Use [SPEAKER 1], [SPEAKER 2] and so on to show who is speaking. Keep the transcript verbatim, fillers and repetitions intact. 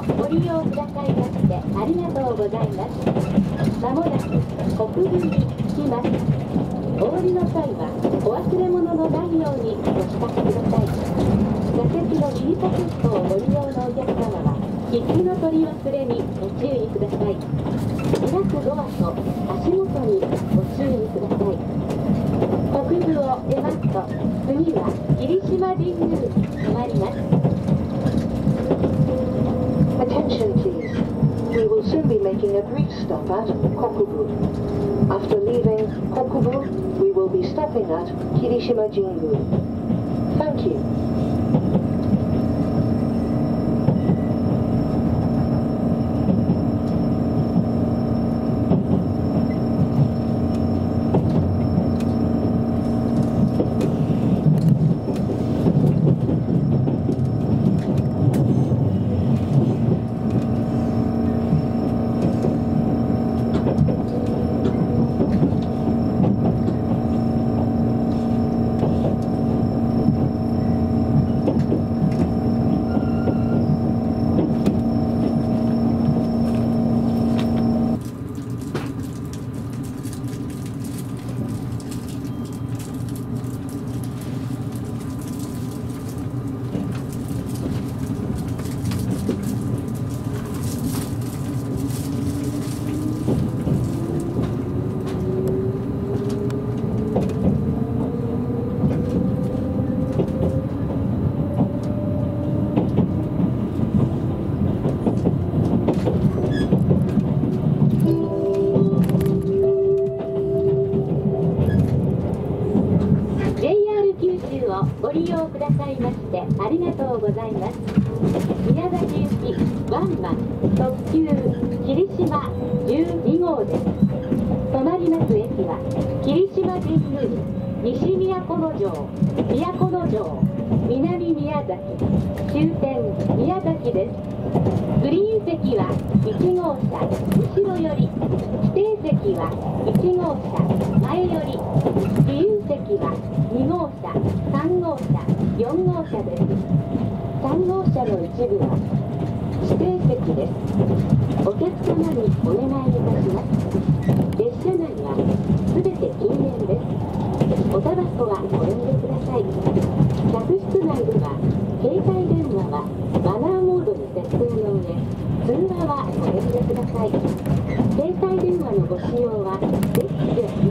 [SPEAKER 1] ご利用くださいましてありがとうございます。まもなく国分に着きます。お降りの際はお忘れ物のないようにお支度ください。座席の右ポケットをご利用のお客様は切符の取り忘れにご注意ください。開くドアと足元にご注意ください。国分を出ますと次は霧島神宮止まります。
[SPEAKER 2] Attention please. We will soon be making a brief stop at Kokubu. After leaving Kokubu, we will be stopping at Kirishima Jingu. Thank you.
[SPEAKER 1] ご利用くださいましてありがとうございます。宮崎行きワンマン特急霧島じゅうに号です。止まります駅は霧島神宮、西都城、都城、南宮崎、終点宮崎です。グリーン席はいち号車後ろより、指定席はいち号車前より、自由席はに号車、さん号車、よん号車です。さん号車の一部は指定席です。お客様にお願いいたします。列車内はすべて禁煙です。おタバコはおやめください。客室内では携帯電話はマナーモードに設定の上、通話はおやめください。携帯電話のご使用はデッキで